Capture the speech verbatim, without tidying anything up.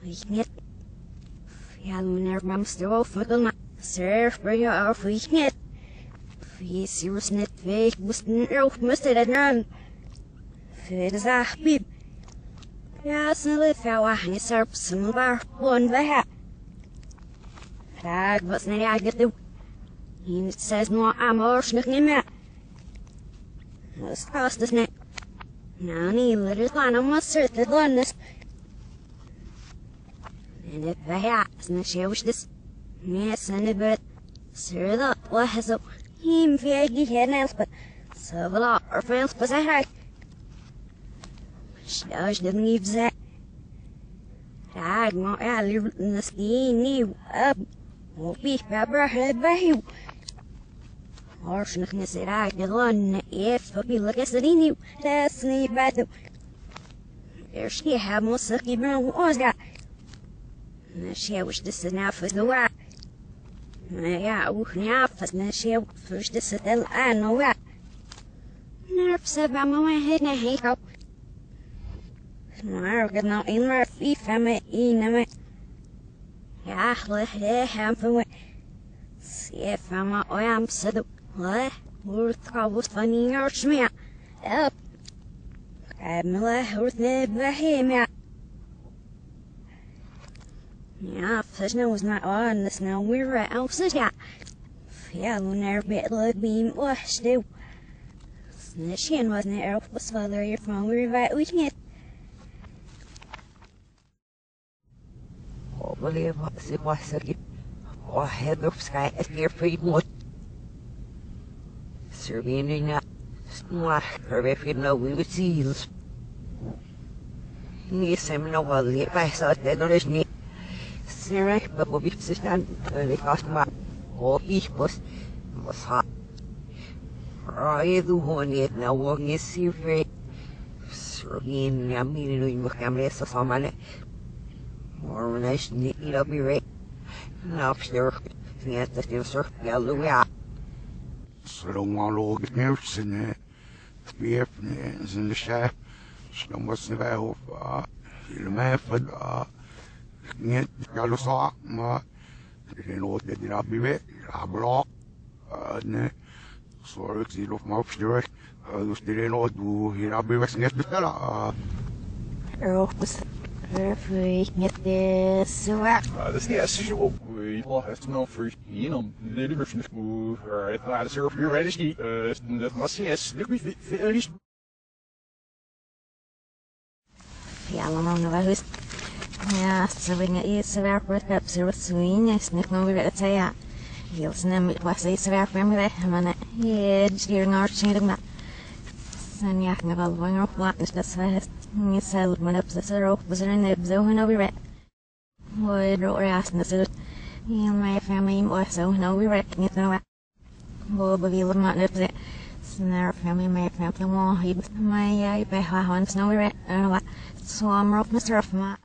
Niet. Ja, meneer Bamstro, vertel Sir, bring your off, we niet. We serious net, we moesten erop moesten dat run. Veel zacht, piep. Ja, snel veel aan is er zomaar gewoon weg. Graag was niet eigenlijk doen. Hij zegt nog amor, nog niet meer. Dat kost dus niet. Nou, niet, let het aan, om wat soort te doen is. En het ja, is niet zo dus. Yes, en het wordt. Sir, dat was zo. Hem veel geen helpen. Zo wel, er veel pas hij. Stel je niet zeggen. Ja, ik moet ja liever misschien niet op. Moet ik bij het bij jou. Als nog niet zit uit de land, even wil ik ze niet. Dat is niet bij. Eerst je hebt moet zich niet meer Oscar. She was this enough for the wa. Ja, ook niet af, als she first this at the I know what. Nerves about my head and hiccup. Maar ik nou in mijn fief van me in me. Ja, let het hebben. Zie van me oom zit. Wat? Wordt trouwens van hier smia. Help. Kijk me le hoort niet bij hem ja. Ja, first was not on this now we're at outside ja. Ja, wanneer bit le beam was do. Snitchin wasn't it elf was father your phone we right we can. Believe what it was again. Oh, head of sky at near pretty much. Serving up. Smart, or if you know we would see. Yes, I'm no one if I saw that there is me. Sarah, but what we sit down, they cost my whole each was was hot. I do one yet now walking is serious. Serving, I mean, you look at me as a someone. Or nice neat up your rate. Now, sir, yes, the still sir, hallelujah. Så de har låg knutsen, spefnen, sin chef, som måste vara ihop, till och med för att inget ska du sa, men det är något det där blir det är bra, nej, så är det till och med uppstyrt, just det är något du hela blir växnget beställa. This is the essential we will have to know for you know the diversion move or I thought it's your ready uh that must yes look we finish ja, allemaal nog wel eens. Ja, zo ben je eerst weer voor het heb zo swing is niet meer weer het ja. Heel snel met was iets weer voor me weg maar nee, hier naar zien maar. Sen ja, ik wel wanneer op wat is dat het niet zelf maar op de erop was er een zo en over het. Would or ask this is my family or so no we reckon it no. Well, but we live not up it. Snare family my family wall he my I by how snow we reckon so I'm rough Mister Off my